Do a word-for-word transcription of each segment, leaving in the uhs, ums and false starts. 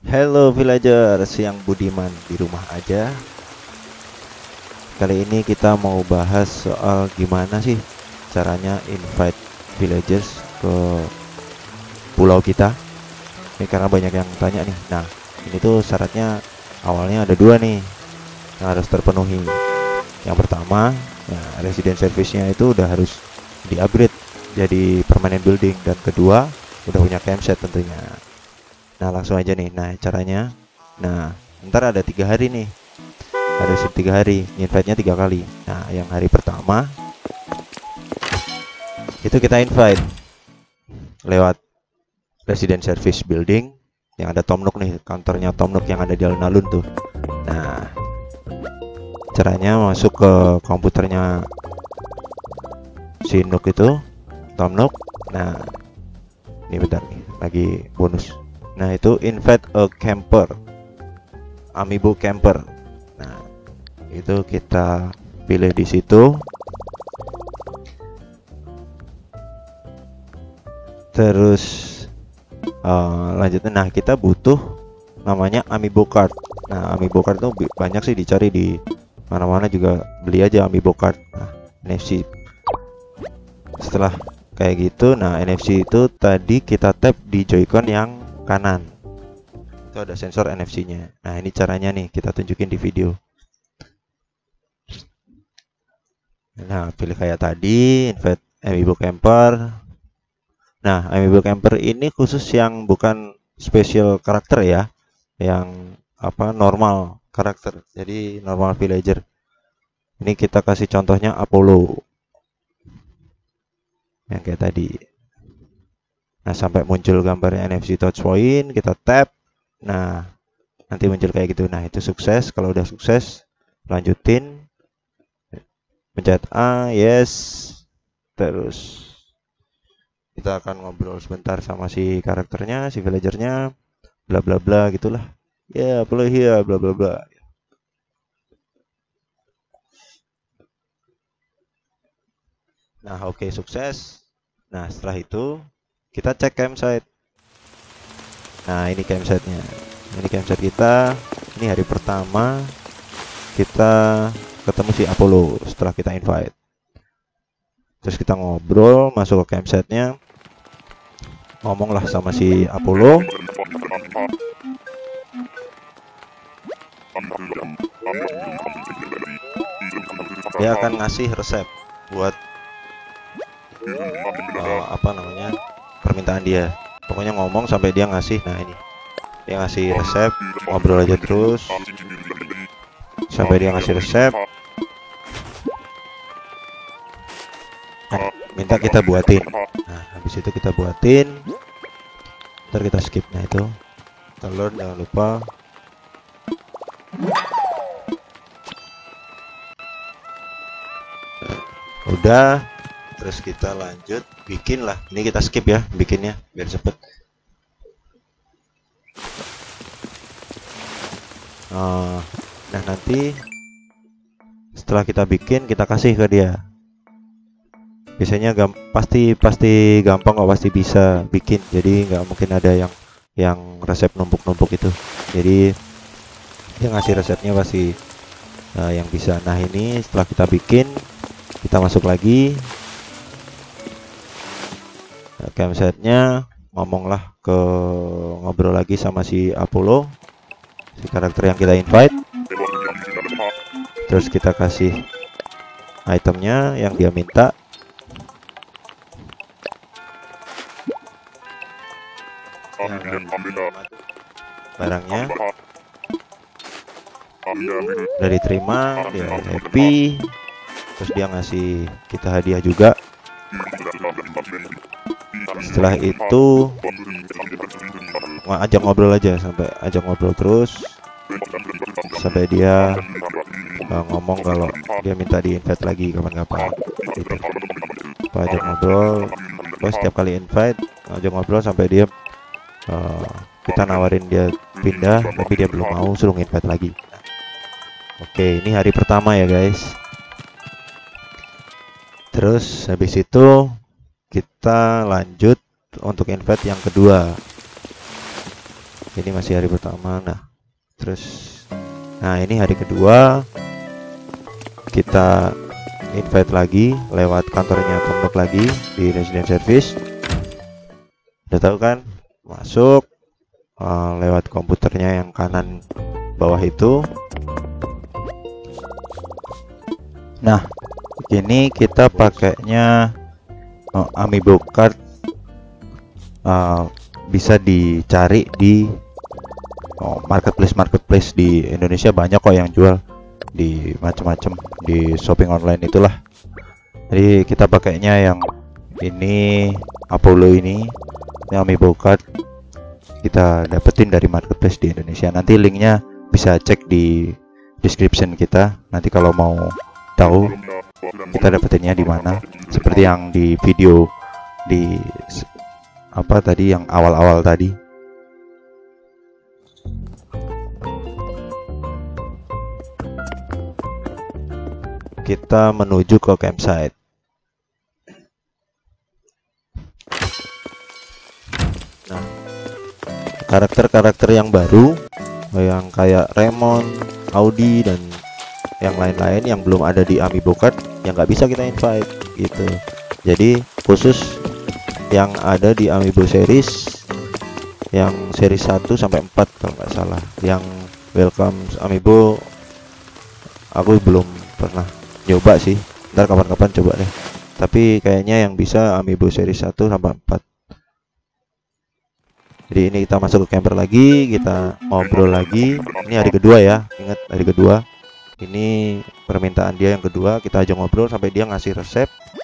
Hello villagers yang budiman di rumah aja. Kali ini kita mau bahas soal gimana sih caranya invite villagers ke pulau kita. Ini karena banyak yang tanya nih. Nah, ini tuh syaratnya awalnya ada dua nih yang harus terpenuhi. Yang pertama, ya, resident service-nya itu udah harus di-upgrade jadi permanent building, dan kedua udah punya campsite tentunya. Nah, langsung aja nih. Nah, caranya, nah ntar ada tiga hari nih, ada tiga hari, invite-nya tiga kali. Nah, yang hari pertama itu kita invite lewat resident service building yang ada Tom Nook nih, kantornya Tom Nook yang ada di alun-alun tuh. Nah, caranya masuk ke komputernya si Nook itu, Tom Nook. Nah, ini bentar nih, lagi bonus. Nah, itu invite a camper, amiibo camper. Nah, itu kita pilih di situ. Terus uh, lanjutnya, nah kita butuh namanya amiibo card. Nah, amiibo card itu banyak sih dicari di mana-mana, juga beli aja amiibo card. Nah, N F C. Setelah kayak gitu, nah N F C itu tadi kita tap di Joy-Con yang kanan. Itu ada sensor N F C-nya. Nah, ini caranya nih, kita tunjukin di video. Nah, pilih kayak tadi, invite amiibo camper. Nah, amiibo camper ini khusus yang bukan special karakter ya, yang apa, normal karakter. Jadi normal villager. Ini kita kasih contohnya Apollo, yang kayak tadi. Nah, sampai muncul gambarnya N F C touch point, kita tap. Nah, nanti muncul kayak gitu. Nah, itu sukses. Kalau udah sukses, lanjutin, pencet A, yes. Terus kita akan ngobrol sebentar sama si karakternya, si villagernya, bla bla bla gitulah. Ya, yeah, play here, bla bla bla. Nah, oke, okay, sukses. Nah, setelah itu kita cek campsite. Nah, ini campsite-nya. Ini campsite kita. Ini hari pertama kita ketemu si Apollo setelah kita invite. Terus kita ngobrol, masuk ke campsite-nya. Ngomonglah sama si Apollo. Dia akan ngasih resep buat uh, apa namanya, permintaan dia. Pokoknya ngomong sampai dia ngasih. Nah, ini dia ngasih resep, ngobrol aja terus sampai dia ngasih resep. Nah, minta kita buatin. Nah, habis itu kita buatin, ntar kita skip. Nah, itu telur jangan lupa. Udah, terus kita lanjut bikin lah. Ini kita skip ya bikinnya biar cepet. Uh, nah, nanti setelah kita bikin, kita kasih ke dia. Biasanya gam pasti pasti gampang kok, pasti bisa bikin. Jadi nggak mungkin ada yang yang resep numpuk-numpuk itu. Jadi dia ngasih resepnya pasti uh, yang bisa. Nah, ini setelah kita bikin, kita masuk lagi campsite-nya, ngomonglah ke ngobrol lagi sama si Apollo, si karakter yang kita invite. Terus kita kasih itemnya yang dia minta. Barangnya udah diterima, dia happy. Terus dia ngasih kita hadiah juga. Setelah itu ajak ngobrol aja, sampai ajak ngobrol terus sampai dia uh, ngomong kalau dia minta di invite lagi kapan-kapan gitu. Ajak ngobrol, terus setiap kali invite ajak ngobrol sampai dia uh, kita nawarin dia pindah, tapi dia belum mau, suruh invite lagi. Oke, ini hari pertama ya guys. Terus habis itu kita lanjut untuk invite yang kedua. Ini masih hari pertama. Nah, terus nah ini hari kedua, kita invite lagi lewat kantornya Tomnook lagi di resident service. Udah tahu kan, masuk uh, lewat komputernya yang kanan bawah itu. Nah, ini kita pakainya uh, Amiibo card, uh, bisa dicari di oh, marketplace marketplace di Indonesia. Banyak kok yang jual di macam-macam di shopping online itulah. Jadi kita pakainya yang ini, Apollo ini, ini Amiibo card kita dapetin dari marketplace di Indonesia. Nanti linknya bisa cek di description kita. Nanti kalau mau tahu kita dapetinnya di mana, seperti yang di video di apa tadi yang awal-awal tadi. Kita menuju ke campsite. Nah, karakter-karakter yang baru yang kayak Raymond, Audi dan yang lain-lain yang belum ada di Amiibo card yang nggak bisa kita invite gitu. Jadi khusus yang ada di Amiibo series, yang series satu sampai empat kalau nggak salah. Yang welcome Amiibo aku belum pernah nyoba sih, ntar kapan-kapan coba deh. Tapi kayaknya yang bisa Amiibo series satu sampai empat. Jadi ini kita masuk ke camper lagi, kita ngobrol lagi. Ini hari kedua ya, ingat hari kedua. Ini permintaan dia yang kedua, kita aja ngobrol sampai dia ngasih resep.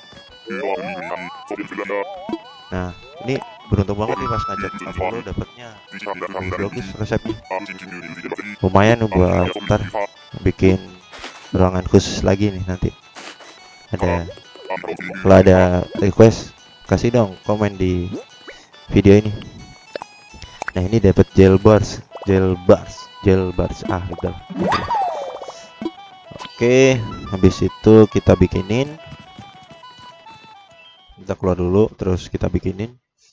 Nah, ini beruntung banget nih pas ngajak Apollo dapatnya bagus resepnya. Lumayan buat ntar bikin ruangan khusus lagi nih nanti. Ada kalau ada request kasih dong komen di video ini. Nah, ini dapat gel bars, gel bars, gel bars. Ah, udah. Oke, habis itu kita bikinin. Kita keluar dulu, terus kita bikinin.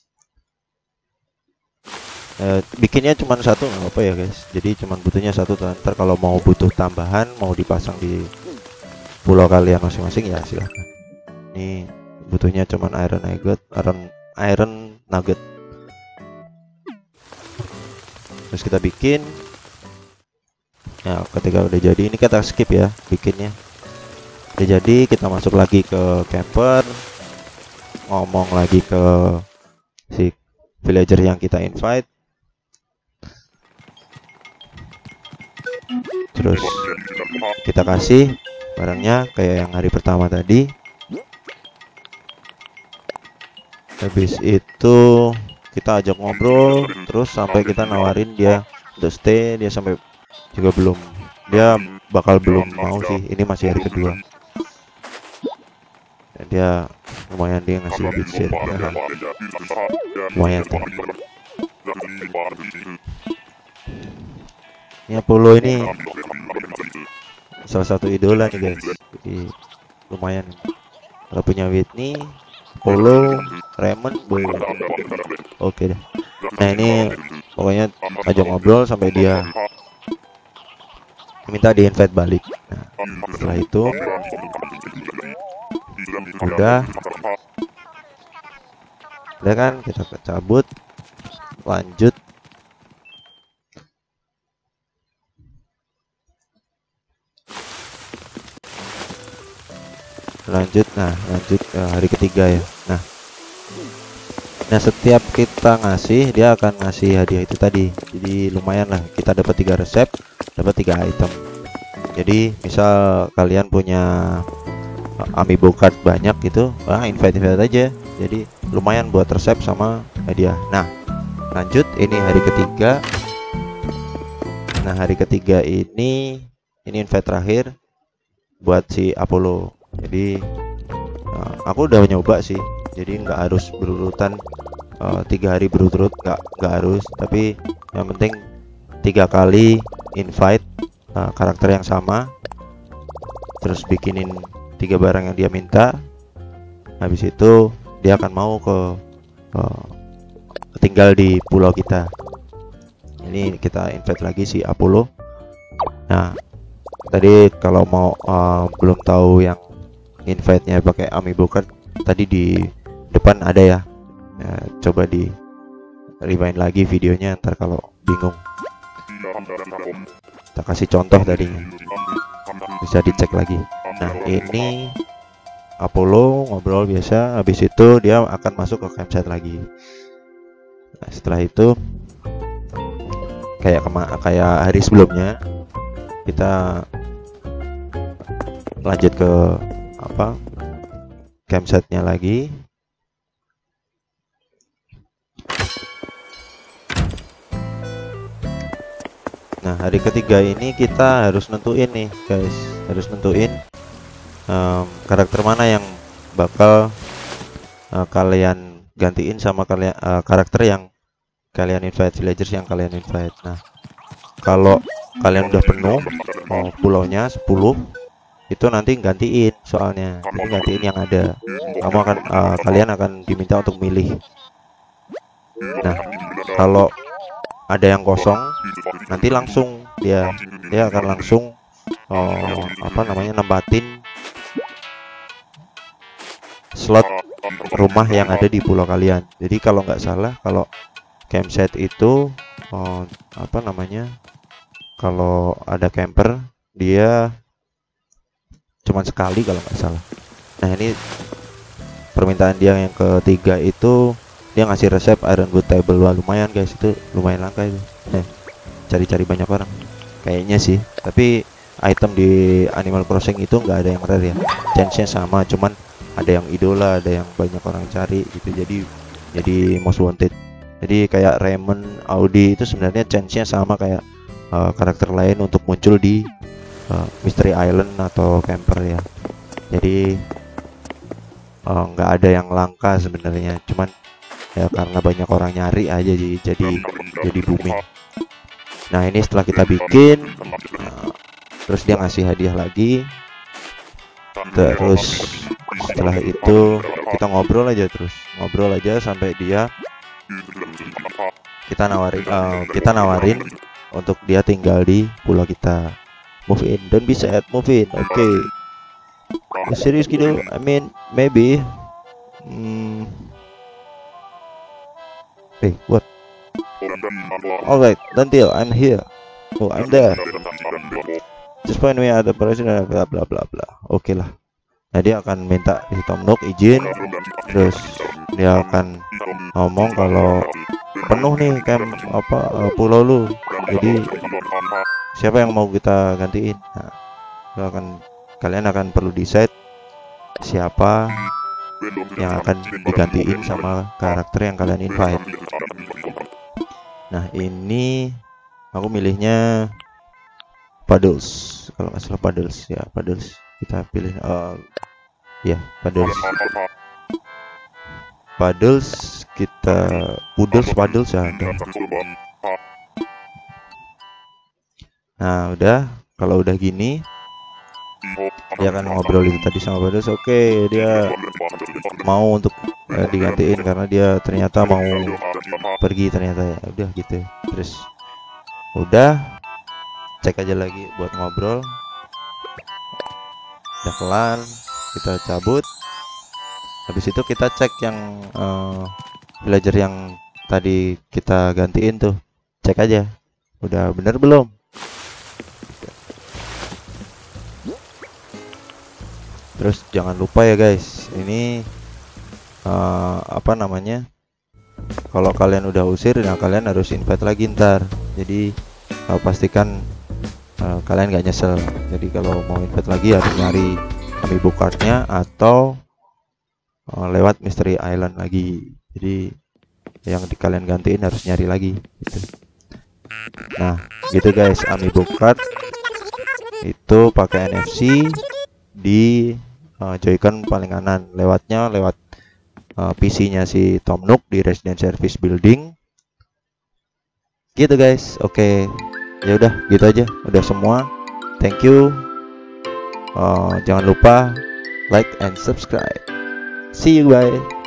Eh, bikinnya cuma satu nggak apa ya guys. Jadi cuma butuhnya satu. Ntar kalau mau butuh tambahan, mau dipasang di pulau kalian masing-masing ya silahkan. Ini butuhnya cuma iron nugget, iron iron nugget. Terus kita bikin. Nah, ketika udah jadi ini kita skip ya bikinnya. Udah jadi, kita masuk lagi ke camper, ngomong lagi ke si villager yang kita invite. Terus kita kasih barangnya kayak yang hari pertama tadi. Habis itu kita ajak ngobrol terus sampai kita nawarin dia untuk stay. Dia sampai juga belum, dia bakal belum mau sih. Ini masih hari kedua. Dan dia lumayan, dia ngasih beat shit ya. Lumayan tuh. Ini Apollo ini salah satu idola nih guys. Jadi lumayan. Kalau punya Whitney, Apollo, Raymond, boy. Oke deh. Nah, ini pokoknya ajak ngobrol sampai dia minta di invite balik. Nah, setelah itu udah udah kan kita cabut, lanjut. Lanjut, nah lanjut ke hari ketiga ya. Nah, nah setiap kita ngasih, dia akan ngasih hadiah itu tadi. Jadi lumayan lah, kita dapat tiga resep, dapat tiga item. Jadi misal kalian punya Amiibo card banyak gitu, ah invite invite aja. Jadi lumayan buat resep sama hadiah. Nah, lanjut, ini hari ketiga. Nah, hari ketiga ini ini invite terakhir buat si Apollo. Jadi uh, aku udah nyoba sih, jadi nggak harus berurutan uh, tiga hari berturut, nggak nggak harus, tapi yang penting tiga kali invite uh, karakter yang sama, terus bikinin tiga barang yang dia minta. Habis itu dia akan mau ke uh, tinggal di pulau kita. ini kita invite lagi si Apollo. Nah, tadi kalau mau uh, belum tahu yang invite-nya pakai amiibo card, tadi di depan ada ya. Nah, coba di rewind lagi videonya, ntar kalau bingung. Kita kasih contoh tadinya, bisa dicek lagi. Nah, ini Apollo ngobrol biasa, habis itu dia akan masuk ke campsite lagi. Nah, setelah itu kayak kema kayak hari sebelumnya, kita lanjut ke apa campsite-nya lagi. Nah, hari ketiga ini kita harus nentuin nih guys, harus nentuin um, karakter mana yang bakal uh, kalian gantiin sama kalian uh, karakter yang kalian invite, villagers yang kalian invite. Nah, kalau kalian udah penuh mau pulaunya sepuluh, itu nanti gantiin, soalnya jadi gantiin yang ada. Kamu akan uh, kalian akan diminta untuk milih. Nah, kalau ada yang kosong, nanti langsung dia dia akan langsung oh, apa namanya nempatin slot rumah yang ada di pulau kalian. Jadi kalau nggak salah, kalau campsite itu oh, apa namanya, kalau ada camper dia cuman sekali kalau nggak salah. Nah, ini permintaan dia yang ketiga itu dia ngasih resep iron wood table. Wah, lumayan guys, itu lumayan langka itu. Nah, cari-cari banyak orang kayaknya sih, tapi item di Animal Crossing itu nggak ada yang rare ya, chance-nya sama, cuman ada yang idola, ada yang banyak orang cari gitu, jadi jadi most wanted. Jadi kayak Raymond, Audi itu sebenarnya chance-nya sama kayak uh, karakter lain untuk muncul di uh, Mystery Island atau camper ya. Jadi nggak uh, ada yang langka sebenarnya, cuman ya karena banyak orang nyari aja jadi jadi jadi booming. Nah, ini setelah kita bikin, nah, terus dia ngasih hadiah lagi. Terus setelah itu kita ngobrol aja, terus ngobrol aja sampai dia kita nawarin uh, kita nawarin untuk dia tinggal di pulau kita. Move in, don't be sad, move in. Oke, okay. Serius gitu? I mean maybe. Hmm. Hey, what? Alright, until I'm here. Oh, I'm there. Just point me at the president, bla bla bla bla. Oke okay lah. Nah, dia akan minta si Tom Nook izin, terus dia akan ngomong kalau penuh nih camp apa uh, pulau lu. Jadi siapa yang mau kita gantiin? Nah, itu akan kalian akan perlu decide siapa yang akan digantiin sama karakter yang kalian invite. Nah, ini aku milihnya Puddles, kalau nggak salah Puddles ya, Puddles kita pilih. Uh, ya Puddles, Puddles kita Puddles, Puddles ya ada. Nah, udah, kalau udah gini dia akan ngobrol itu tadi sama Puddles. Oke, okay, dia mau untuk eh, digantiin karena dia ternyata mau pergi ternyata ya. Udah gitu. Terus udah cek aja lagi buat ngobrol. Udah kelar, kita cabut. Habis itu kita cek yang uh, villager yang tadi kita gantiin tuh. Cek aja. Udah bener belum? Terus jangan lupa ya guys, ini uh, apa namanya, kalau kalian udah usir, nah kalian harus invite lagi ntar. Jadi uh, pastikan uh, kalian gak nyesel. Jadi kalau mau invite lagi harus nyari amiibo cardnya atau uh, lewat Mystery Island lagi. Jadi yang di kalian gantiin harus nyari lagi gitu. Nah gitu guys, amiibo card itu pakai N F C di uh, Joy-Con paling kanan, lewatnya lewat uh, P C-nya si Tom Nook di Resident Service Building. Gitu guys. Oke, okay. Ya udah gitu aja, udah semua. Thank you. Uh, jangan lupa like and subscribe. See you, bye.